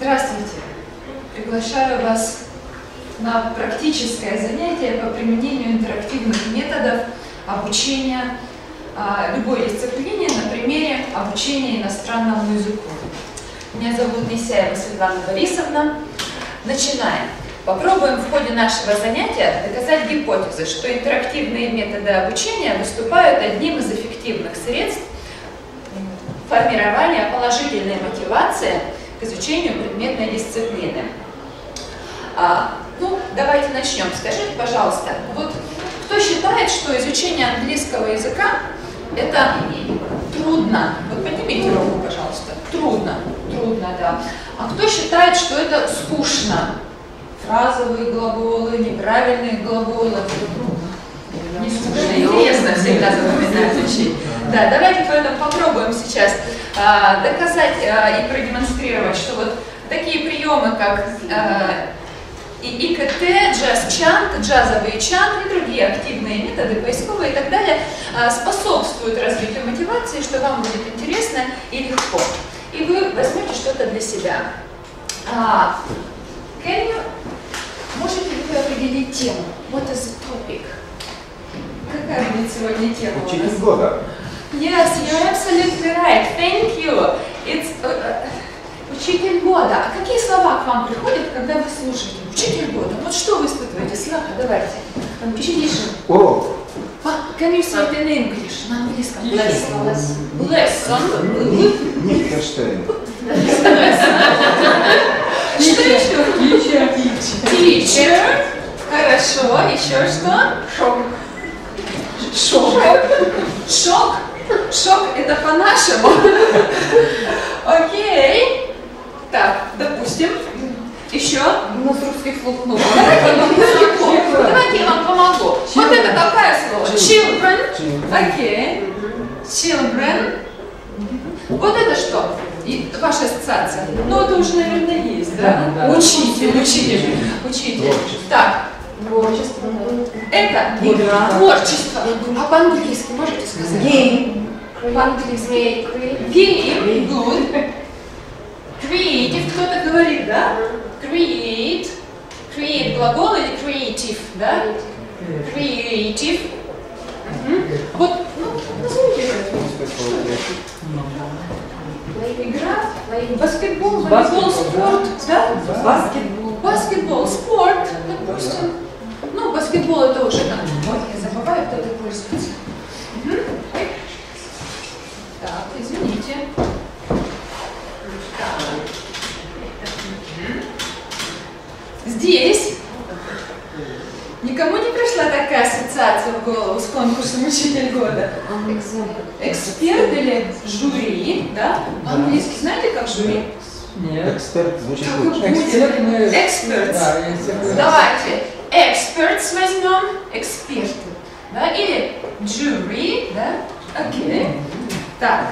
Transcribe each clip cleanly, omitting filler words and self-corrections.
Здравствуйте! Приглашаю вас на практическое занятие по применению интерактивных методов обучения любой дисциплине на примере обучения иностранному языку. Меня зовут Несяева Светлана Борисовна. Начинаем. Попробуем в ходе нашего занятия доказать гипотезы, что интерактивные методы обучения выступают одним из эффективных средств формирования положительной мотивации к изучению предметной дисциплины. Давайте начнем. Скажите, пожалуйста, вот кто считает, что изучение английского языка это трудно? Вот поднимите руку, пожалуйста. Трудно, да. А кто считает, что это скучно? Фразовые глаголы, неправильные глаголы, это трудно. Не скучно, интересно всегда запоминать учить. Да, давайте поэтому попробуем сейчас доказать и продемонстрировать, что вот такие приемы, как ИКТ, джаз-чант, джазовый чант и другие активные методы, поисковые и так далее, способствуют развитию мотивации, что вам будет интересно и легко. И вы возьмете что-то для себя. Можете ли вы определить тему? What is the topic? Какая будет сегодня тема у нас? Учитель года. Yes, you're absolutely right. Thank you. It's учитель года. А какие слова к вам приходят, когда вы слушаете? Учитель года. Вот что вы испытываете? Слава, давайте. Учителиша. Урок. Can you say it in English? На английском. Lesson. Нихерштейн. Что еще? Teacher. Хорошо. Еще что? Шок. Шок это по-нашему. Окей. Так, допустим. Еще. У нас русский слух много. Давайте я вам помогу. Вот это какое слово? Children. Окей. Children. Вот это что? И ваша ассоциация? Ну, это уже, наверное, есть, да? Учитель. Так. Творчество. Это творчество. А по-английски можете сказать? Game. По-английски. Game. Good. Creative. Кто-то говорит, да? Create. Create глагол или creative, да? Creative. Вот, назовите это. Игра, баскетбол, волейбол, спорт, да? Баскетбол, спорт, допустим. Ну, баскетбол это уже там, вот я забываю, кто это пользуется. Так, извините. Здесь никому не пришла такая ассоциация в голову с конкурсом «Учитель года»? Эксперт или жюри, да? По-английски знаете, как жюри? Нет. Эксперт звучит лучше. Эксперт. Давайте. Experts возьмем. Эксперты. Да? Или jury, да? Окей. Так.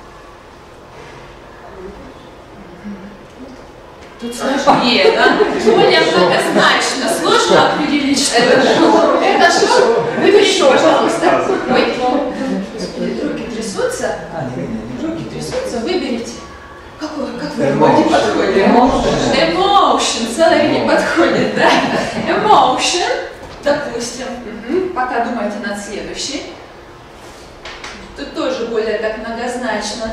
Тут сложнее, да? Более многозначно. Сложно определить, что это шоу. Это шоу? Выберите, пожалуйста. Ой, руки трясутся. Руки трясутся. Выберите. Как вы не подходит? Emotion. Целый не подходит, да? Emotion. Допустим. Пока думайте над следующей. Тут тоже более так многозначно.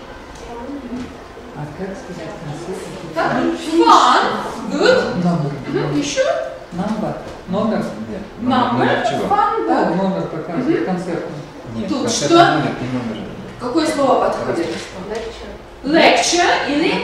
А как сказать Так, fun, good. Еще? Номер. Number, fun, Да, да. номер показывает концертный. Нет, Тут концерт что? номер и номер. Какое слово подходит? Lecture или?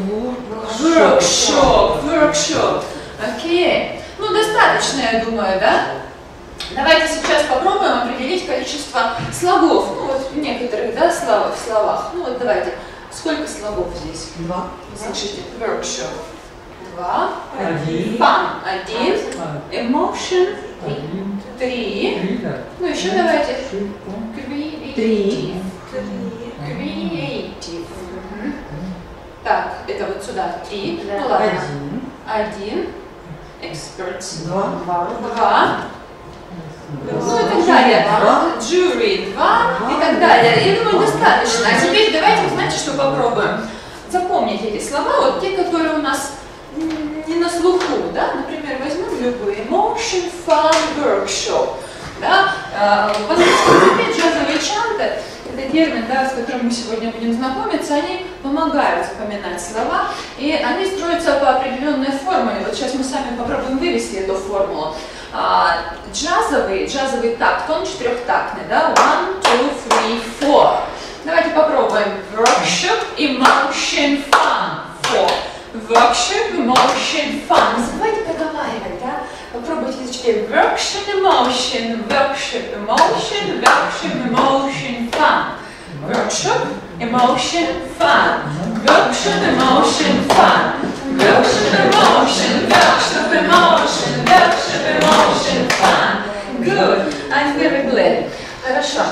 Workshop. Окей. Ну, достаточно, я думаю, да? Давайте сейчас попробуем определить количество слогов. Ну, вот в некоторых, да, словах. Ну, вот давайте. Сколько слогов здесь? 2. Слышите? Workshop. 2. Один. Fun. 1. Emotion. 3. Да. Ну, еще давайте. Три. Creative. Так, это вот сюда 3. Ну ладно. 1. Experts. 2. Ну и так далее. Jury 2 и так далее. Я думаю, достаточно. А теперь давайте, знаете, что попробуем? запомните эти слова, вот те, которые у нас не на слуху, да, например, возьмем любые. Emotion Fun Workshop, да, в английском языке джазовые чанты, это термин, да, с которым мы сегодня будем знакомиться, они помогают запоминать слова, и они строятся по определенной формуле. Вот сейчас мы сами попробуем вывести эту формулу. Джазовый такт, он четырехтактный, да, 1, 2, 3, 4. Давайте попробуем. Workshop, emotion, fun. 4. Workshop, emotion, fun. Не забывайте проговаривать, да? Попробуйте язычки. Workshop, emotion, workshop, emotion, workshop, emotion, fun. Workshop, emotion, fun. Workshop, emotion, fun. Workshop, emotion, workshop, emotion, workshop, emotion, fun. Good. I'm very glad. Хорошо.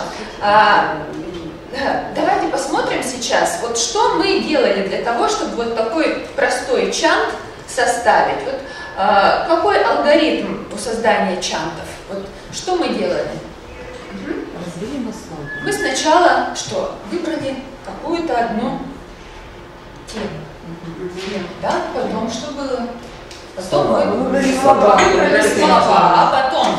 Давайте посмотрим сейчас, вот что мы делали для того, чтобы вот такой простой чант составить. Вот, какой алгоритм у создания чантов? Вот, что мы делали? Разбили на слоги. Мы сначала что? Выбрали какую-то одну тему. Да? Потом что было? Потом мы выбрали слова, а потом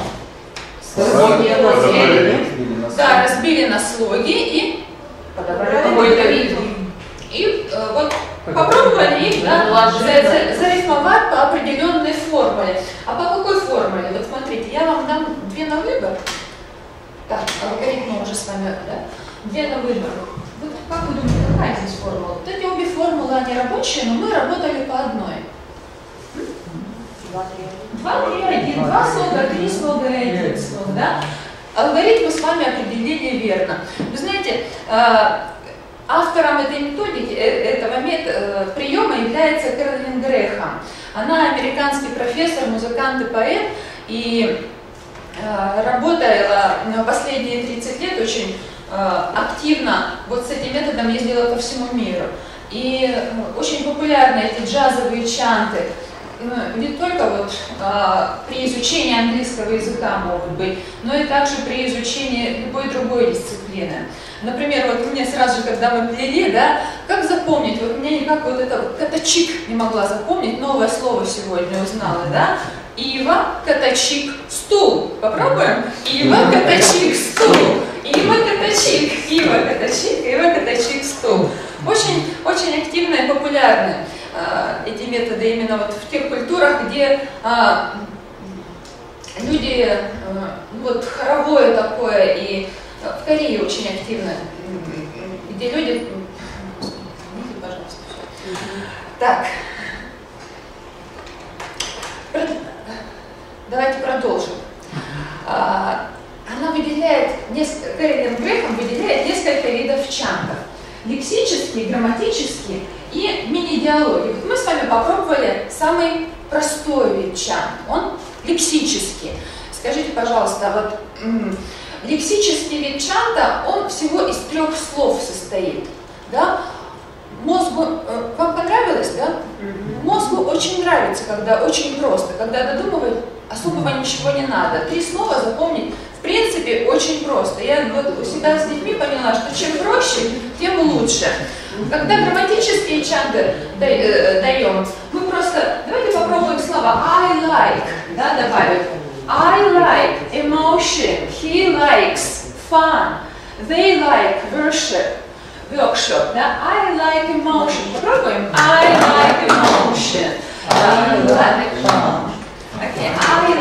разбили на слоги и подобрали какой-то ритм. И вот попробовали их, да, зарифмовать по определенной формуле. А по какой формуле? Вот смотрите, я вам дам две на выбор. Так, алгоритм мы уже с вами, да? Две на выбор. Вот как вы думаете, какая здесь формула? Вот эти обе формулы, они рабочие, но мы работали по одной. 2, 3, 1, 2 слога, 3 слога и 1 слог, да? Алгоритм мы с вами определили верно. Вы знаете, автором этой методики, этого приема является Кэролин Грэхэм. Она американский профессор, музыкант и поэт, и работала последние 30 лет очень активно вот с этим методом, ездила по всему миру. И очень популярны эти джазовые чанты. Не только вот при изучении английского языка могут быть, но и также при изучении любой другой дисциплины. Например, вот мне сразу же, когда мы плели, да, как запомнить, вот мне никак вот это вот катачик не могла запомнить, новое слово сегодня узнала, да? Ива, катачик, стул. Попробуем? Ива, катачик, стул. Ива, катачик, ива, катачик, ива, катачик, стул. Очень, очень активные и популярные эти методы именно вот в тех культурах, где люди, вот хоровое такое, и в Корее очень активно, где люди... Извините, пожалуйста. Так. Давайте продолжим. Она выделяет, Кэролин Грэхэм выделяет несколько видов чантов. Лексические, грамматические и мини-диалоги. Вот мы с вами попробовали самый простой вид чант. Он лексический. Скажите, пожалуйста, вот лексический вид чанта, он всего из 3 слов состоит. Да? Мозгу, вам понравилось, да? Мозгу очень нравится, когда очень просто, когда додумывать особого ничего не надо. 3 слова запомнить, в принципе, очень просто. Я вот у себя с детьми поняла, что чем проще, тем лучше. Когда грамматические чанты даем, мы просто, давайте попробуем слова I like, да, добавим. I like emotion, he likes fun, they like workshop, да, I like emotion. Попробуем. I like emotion. I like fun. Okay,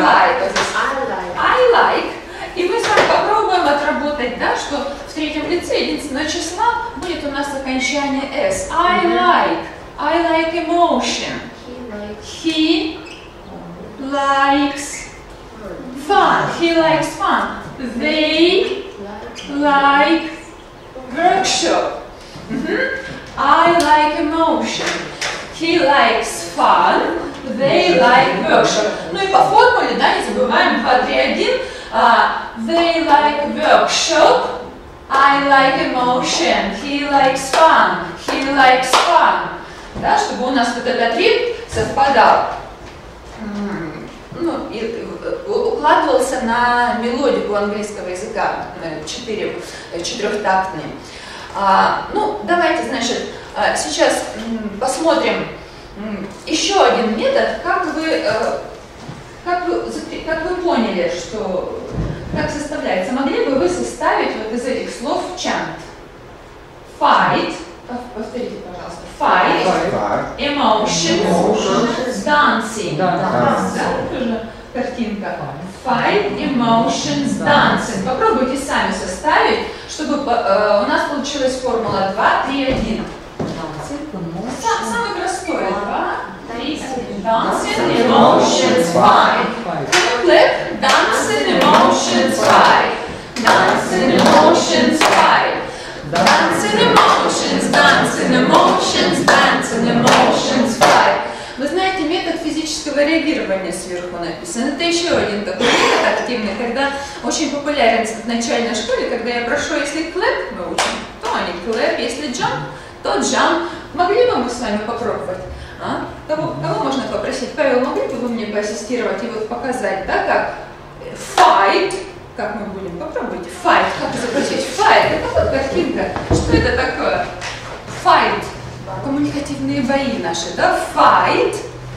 I like. И мы с вами попробуем отработать, да, что в третьем лице единственного числа будет у нас окончание S. I like emotion. He likes fun. He likes fun. They like workshop. I like emotion. He likes fun. They like workshop. Ну и по формуле, да, не забываем 2, 3, 1. They like workshop. I like emotion. He likes fun. He likes fun. Да, чтобы у нас вот этот ритм совпадал. Ну, и укладывался на мелодику английского языка, четырехтактный. Ну, давайте, значит, сейчас посмотрим еще один метод, как вы поняли, что как составляется. Могли бы вы составить вот из этих слов chant? Fight, повторите, пожалуйста. Fight, emotions, dancing. Да, тоже картинка. Fight, emotions, dancing. Попробуйте сами составить, чтобы у нас получилась формула 2, 3, 1. Самый простой. 2, 3, 1. Dancing, emotions, fight. Clap, dancing, emotions, fight. Dancing, emotions, fight. Dancing, emotions, dancing, emotions, dancing, emotions, fight. Вы знаете, метод физического реагирования сверху написан. Это еще один такой метод активный, когда очень популярен в начальной школе, когда я прошу, если clap мы учим, то они clap, если jump, то jump. Могли бы мы с вами попробовать? Кого можно попросить? Павел, могли бы вы мне поассистировать и вот показать, да, как fight, как мы будем? Попробуйте. Fight, как изобразить fight? Это вот картинка. Что это такое? Fight. Коммуникативные бои наши, да? Fight.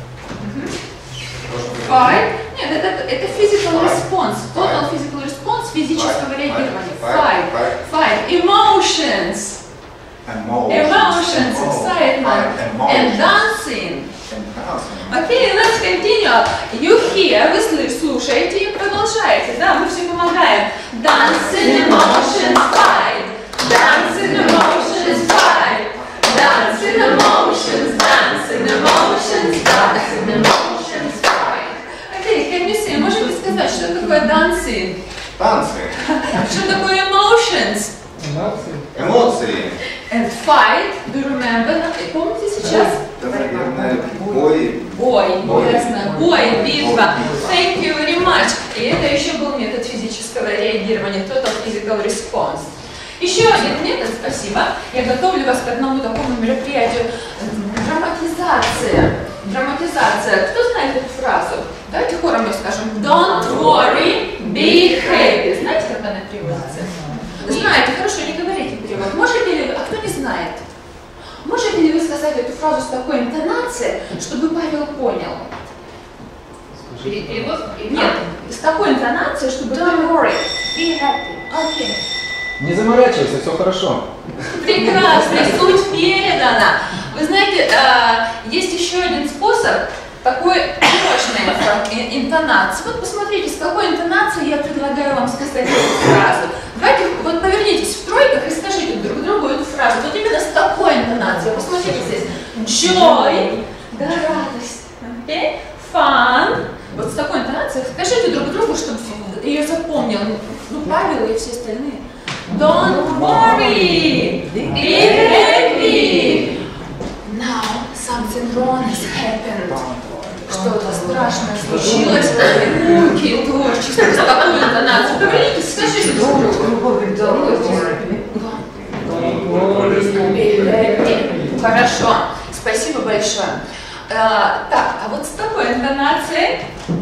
Fight. Нет, это physical response. Total physical response физического реагирования. Fight. Emotions. Emotions, excitement, and dancing. Okay, let's continue. You hear, вы слушаете и продолжаете, да, мы все помогаем. Dancing, emotions, fight. Dancing, emotions, fight. Dancing, emotions, dancing, emotions, dancing, emotions, fight. Okay, can you say, можете сказать, что такое dancing? Танцы. Что такое emotions? Эмоции. And fight, do you remember? Помните сейчас? Наверное, бой. Ясно. Бой, битва. Thank you very much. И это еще был метод физического реагирования, total physical response. Еще один метод, спасибо. Я готовлю вас к одному такому мероприятию. Драматизация. Драматизация. Кто знает эту фразу? Давайте хором ее скажем. Don't worry, be happy. Знаете, как она переводится? Знаете, хорошо, не говорите перевод. Можете ли вы, а кто не знает? Можете ли вы сказать эту фразу с такой интонацией, чтобы Павел понял? Перевод? Нет, с такой интонацией, чтобы... Don't worry, be happy. Окей. Не заморачивайся, все хорошо. Прекрасно, суть передана. Вы знаете, есть еще один способ такой мощной интонации. Вот посмотрите, с какой интонацией я предлагаю вам сказать эту фразу. Давайте вот повернитесь в тройках и скажите друг другу эту фразу. Вот именно с такой интонацией. Посмотрите здесь. Joy, да, радость. Okay? Fun. Вот с такой интонацией скажите друг другу, чтобы ее запомнил. Ну, Павел и все остальные. Don't worry, be happy. Now something wrong has happened. Что-то страшное случилось. Муки, творчество, с такой интонацией. Повернитесь, скажите друг другу. Хорошо, спасибо большое. Так, а вот с такой интонацией.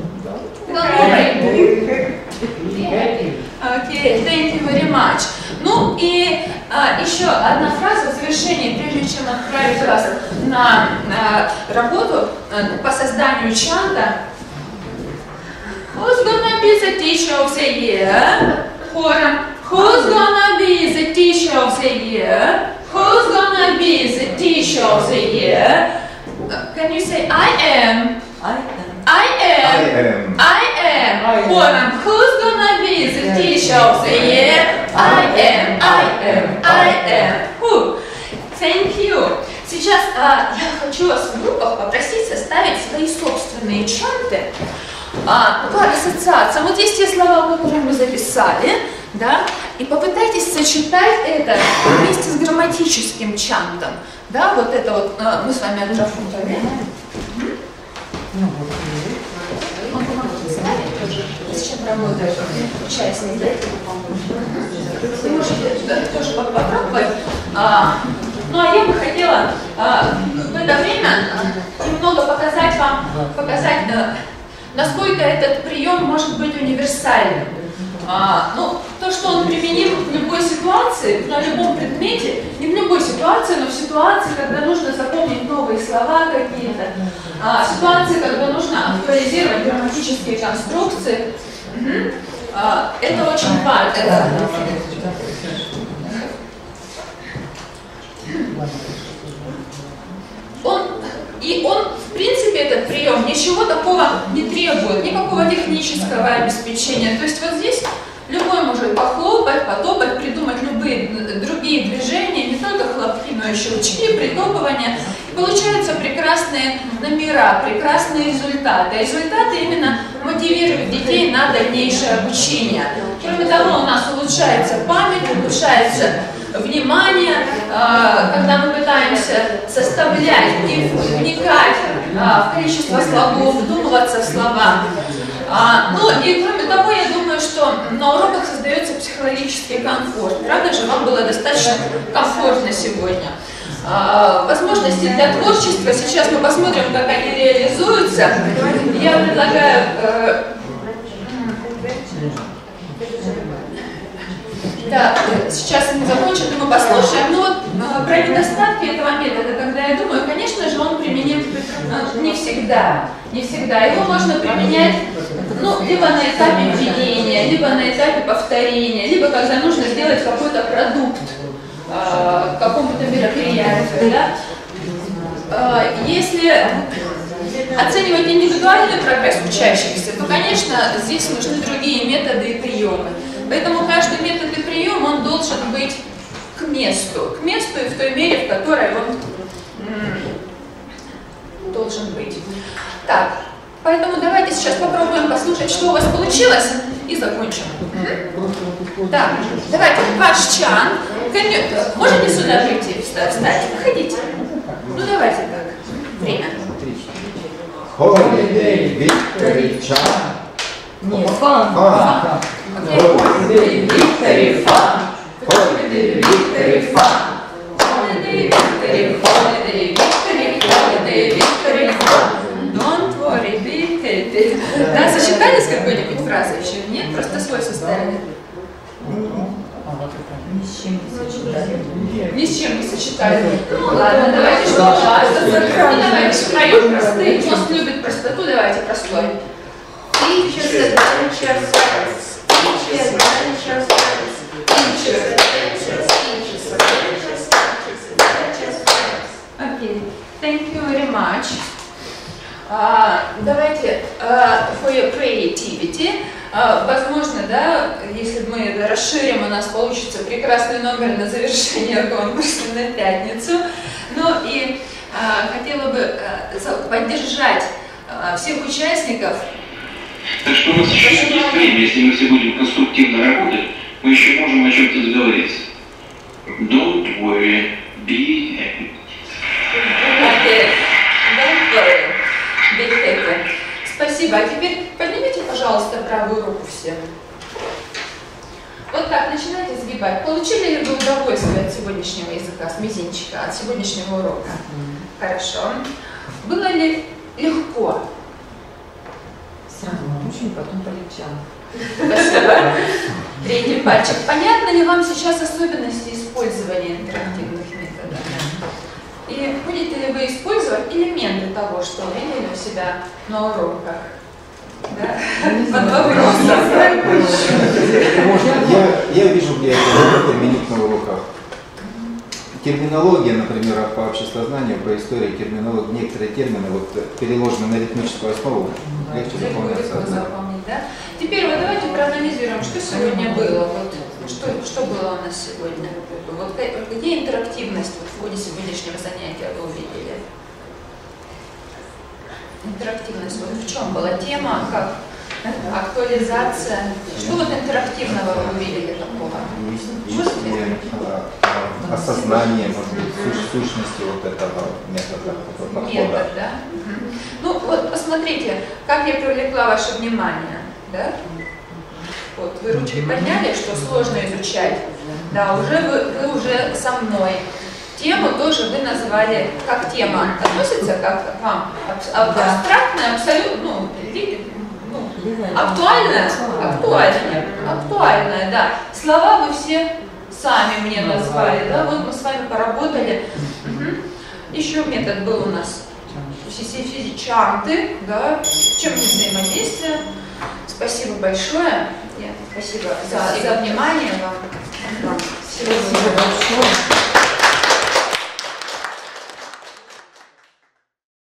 Окей, thank you very much. Ну и еще одна фраза в завершении, прежде чем отправить вас на работу по созданию чанта. Who's gonna be the teacher of the year? Хором. Who's gonna be the teacher of the year? Who's gonna be the teacher of the year? Can you say I am? I am. Хором. Who's gonna be the teacher of the year? I am. Who? Thank you. Сейчас я хочу вас в группах попросить составить свои собственные чанты по ассоциациям. Вот есть те слова, которые мы записали, да, и попытайтесь сочетать это вместе с грамматическим чантом. Да, вот это вот мы с вами отрафутали. Он помогает ставить тоже, с чем работает участник. Вы можете тоже попробовать. Ну а я бы хотела в это время немного показать вам, насколько этот прием может быть универсальным. Ну, то, что он применим в любой ситуации, на любом предмете, не в любой ситуации, но в ситуации, когда нужно запомнить новые слова какие-то, в ситуации, когда нужно актуализировать грамматические конструкции, это очень важно. Он, в принципе, этот прием ничего такого не требует, никакого технического обеспечения. То есть вот здесь любой может похлопать, потопать, придумать любые другие движения, не только хлопки, но и щелчки, притопывания. И получаются прекрасные номера, прекрасные результаты. Результаты именно мотивируют детей на дальнейшее обучение. Кроме того, у нас улучшается память, улучшается внимание, когда мы пытаемся составлять и вникать в количество слогов, вдумываться в слова. Ну и кроме того, я думаю, что на уроках создается психологический комфорт. Правда же, вам было достаточно комфортно сегодня. Возможности для творчества, сейчас мы посмотрим, как они реализуются. Я предлагаю... Да, сейчас мы закончим, и мы послушаем. Но вот про недостатки этого метода, когда я думаю, конечно же, он применим не всегда. Не всегда. Его можно применять, ну, либо на этапе введения, либо на этапе повторения, либо когда нужно сделать какой-то продукт к какому-то мероприятию. Да? Если оценивать индивидуальный прогресс учащихся, то, конечно, здесь нужны другие методы и приемы. Поэтому каждый метод и прием, он должен быть к месту и в той мере, в которой он должен быть. Так, поэтому давайте сейчас попробуем послушать, что у вас получилось, и закончим. Так, давайте, ваш чан. Можете сюда прийти, встать? Выходите. Ну давайте так. Время. Holiday Victory Chan. Нет, фан. Holiday Victory fun. Holiday Victory fun. Holiday victory, holiday victory, holiday victory fun. Don't worry, be happy. Да, сочетали с какой-нибудь фразой еще? Нет, просто свой составили. Ни с чем не сочетали. Ни с чем не сочетали. Ну ладно, давайте что хвастаться. Ну давайте, втроем простые. Мост любит простоту, давайте простой. Teachers, adventures, teachers, adventures, teachers, adventures, teachers, adventures, teachers, adventures. Okay, thank you very much. Давайте for your creativity. Возможно, да, если мы это расширим, у нас получится прекрасный номер на завершение конкурса на пятницу. Ну и хотела бы поддержать всех участников. Так что у нас еще есть время, если мы все будем конструктивно работать, мы еще можем о чем-то договориться. Don't worry, be happy. Don't worry, be happy. Спасибо. А теперь поднимите, пожалуйста, правую руку все. Вот так, начинайте сгибать. Получили ли вы удовольствие от сегодняшнего языка, с мизинчика, от сегодняшнего урока? Хорошо. Было ли легко? Сразу очень, потом полегчало. Спасибо. Третий пальчик. Понятно ли вам сейчас особенности использования интерактивных методов? И будете ли вы использовать элементы того, что видели у себя на уроках? Да? Под вопросом. Я вижу, где это применить на уроках. Терминология, например, по обществознанию, про историю, терминология, некоторые термины вот, переложены на ритмическую основу, легче запомнятся. Да? Теперь вот давайте проанализируем, что сегодня было. Вот, что было у нас сегодня? Вот, где интерактивность вот, в ходе сегодняшнего занятия вы увидели? Интерактивность, вот в чем была тема, как актуализация. Что вот интерактивного вы увидели такого? Осознание, может быть, сущности вот этого метода, подхода. Метод, да? Ну вот посмотрите, как я привлекла ваше внимание, да? Вот вы ручки подняли, что сложно изучать. Да, уже вы уже со мной. Тему тоже вы назвали как тема. Относится как к вам? Абстрактная, абсолютно, Актуальная? Актуальная. Актуальная, да. Слова вы все сами мне назвали, да, вот мы с вами поработали. Еще метод был у нас физичанты, да, чем мы взаимодействуем. Спасибо большое. Спасибо за внимание вам. Всего доброго.